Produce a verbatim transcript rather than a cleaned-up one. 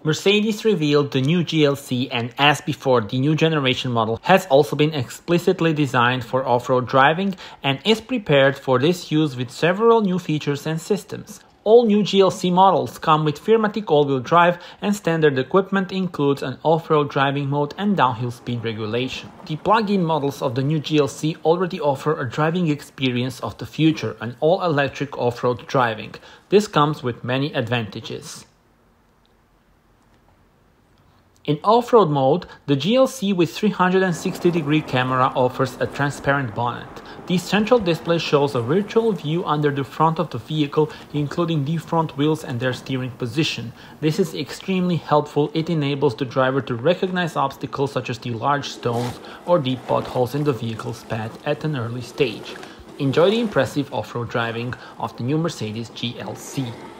Mercedes revealed the new G L C, and as before, the new generation model has also been explicitly designed for off-road driving and is prepared for this use with several new features and systems. All new G L C models come with Firmatic all-wheel drive, and standard equipment includes an off-road driving mode and downhill speed regulation. The plug-in models of the new G L C already offer a driving experience of the future, an all-electric off-road driving. This comes with many advantages. In off-road mode, the G L C with three hundred sixty degree camera offers a transparent bonnet. The central display shows a virtual view under the front of the vehicle, including the front wheels and their steering position. This is extremely helpful. It enables the driver to recognize obstacles such as the large stones or deep potholes in the vehicle's path at an early stage. Enjoy the impressive off-road driving of the new Mercedes G L C.